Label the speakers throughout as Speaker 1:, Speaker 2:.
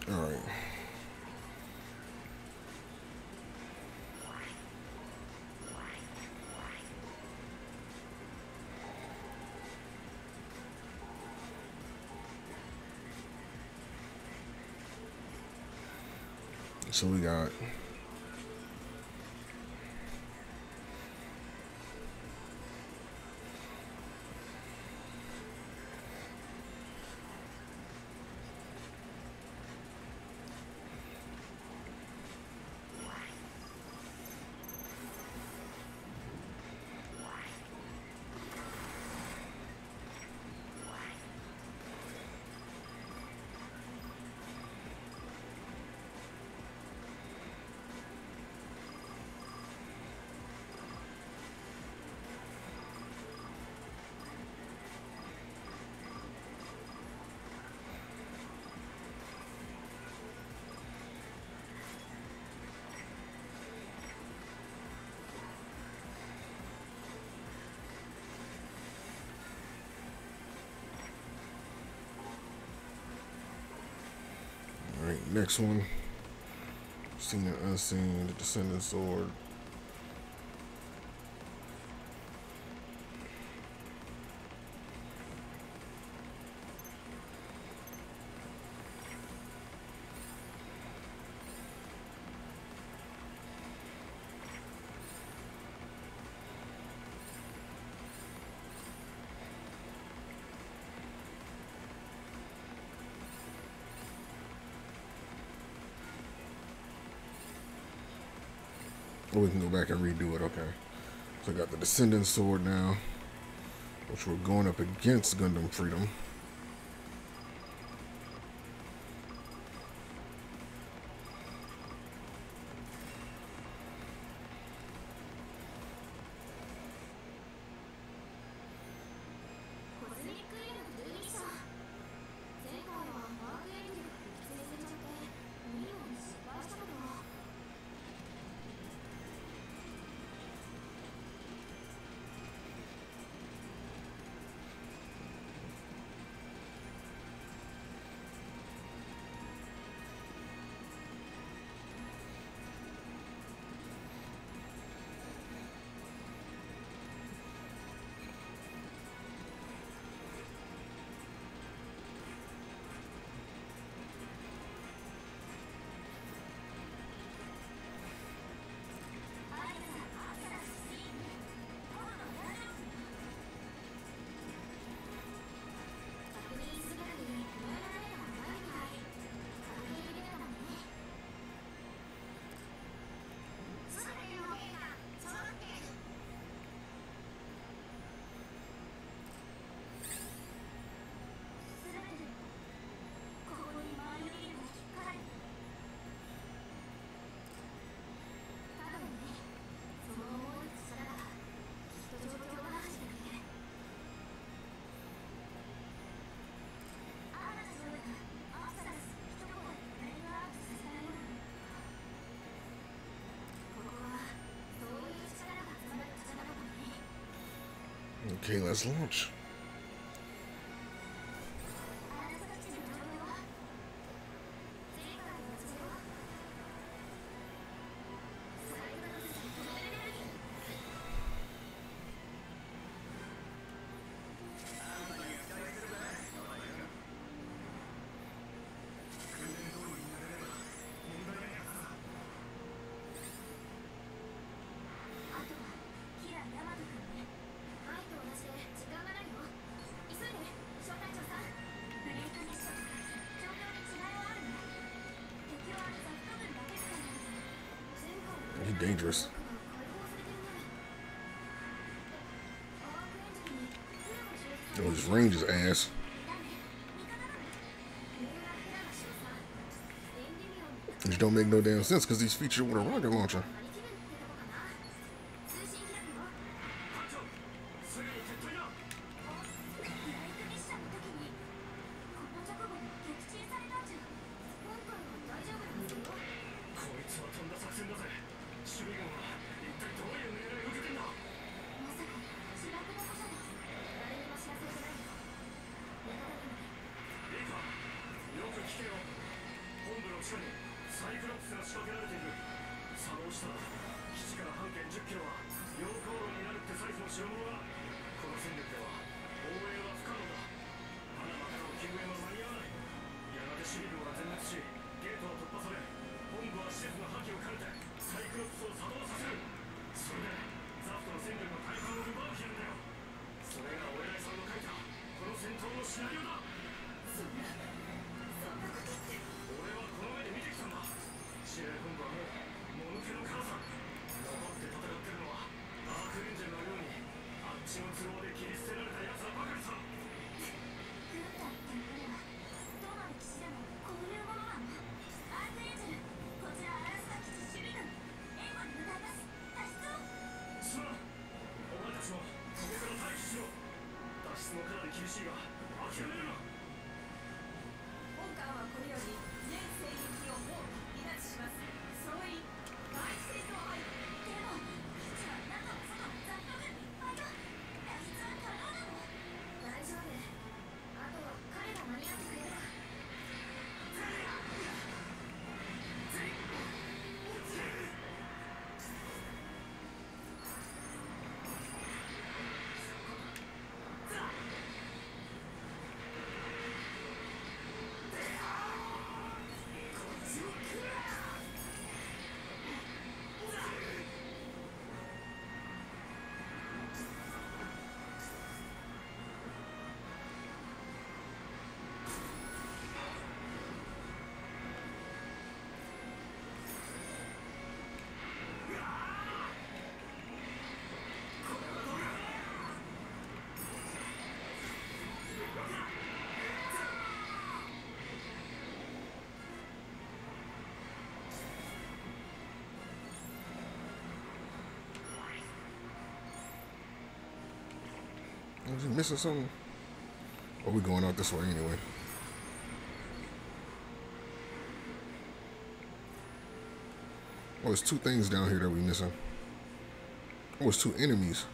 Speaker 1: All right. So we got all right. Next one. Seen and unseen. The Descendant Sword. Oh, we can go back and redo it. Okay. So I got the Descendant Sword now, which we're going up against Gundam Freedom. Okay, let's launch. He's dangerous. Oh, his range is ass. Which don't make no damn sense because he's featured with a rocket launcher.
Speaker 2: 地下にサイクロプスが仕掛けられている。作動したら基地から半径10キロは溶鉱炉になるってサイズの代物だ。この戦力では防衛は不可能だ。パナマからの救援は間に合わない。やがてシビルは全滅し、ゲートは突破され、本部は施設の破棄を兼ねてサイクロプスを作動させる。それでザフトの戦力の大半を奪う気なんだよ。それがお偉いさんの書いたこの戦闘のシナリオだ。
Speaker 3: そんなことって。
Speaker 2: 俺はこの目で見てきたんだ。司令本部はもうもぬけの殻さ。残って戦ってるのはダークエンジェルのようにあっちの都合で切り捨てられた奴らばかりさ。
Speaker 3: 軍隊ってのはどの歴史でもこういうものなの？アークエンジェル、こちらアラスカ基地守備軍、援護に向かいます。脱出を。
Speaker 2: すまん。お前たちもここから待機しろ。脱出もかなり厳しいが諦めるな。
Speaker 3: 本艦はこれより全戦域を放棄離脱します。総員第一戦闘配備。でも基地は中も外もザフト軍にいっぱいだ。脱出は可能なの？大丈夫。あとは彼が間に合ってくれれば。
Speaker 1: Was he missing something? Or we going out this way anyway? Oh, there's two things down here that we missing. Oh, it's two enemies.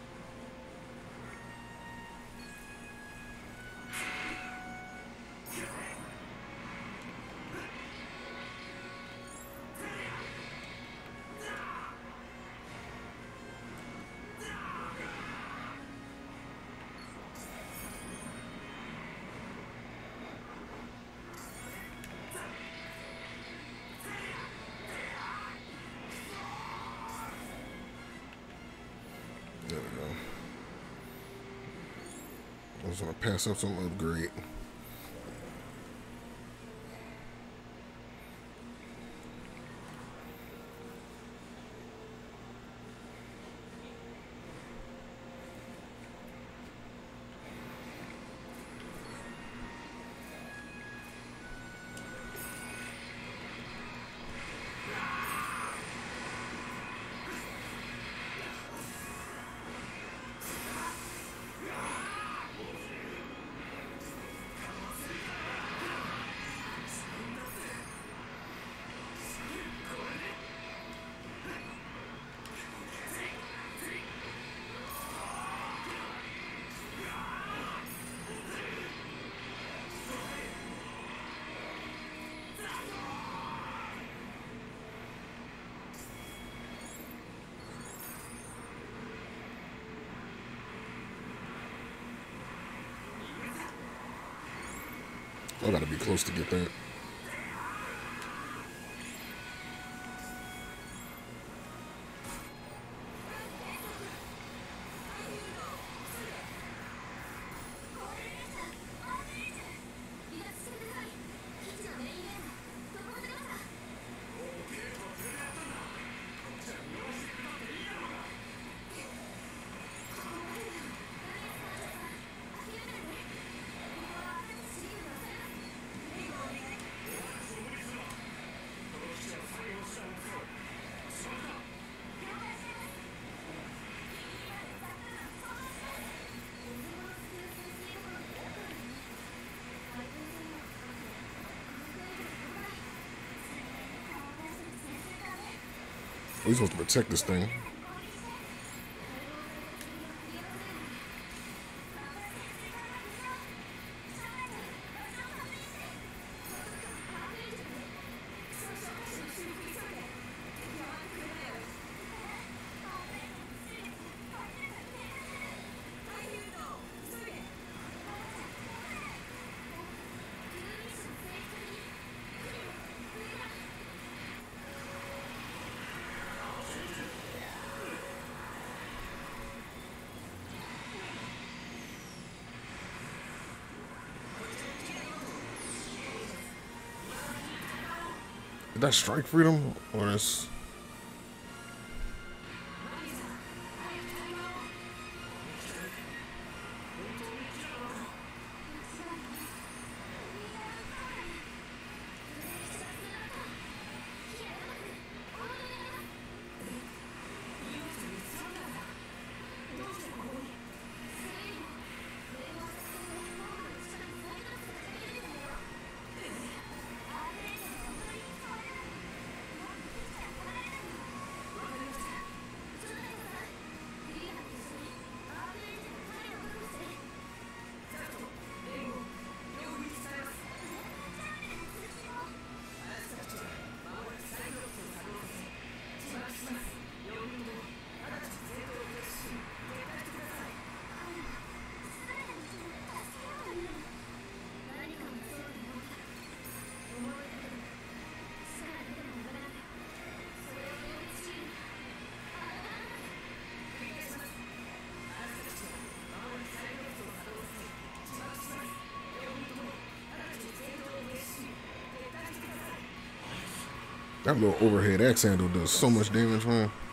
Speaker 1: There we go. I was gonna pass up some upgrade. I gotta be close to get that. We're supposed to protect this thing. Is that strike freedom or is? That little overhead axe handle does so much damage, man.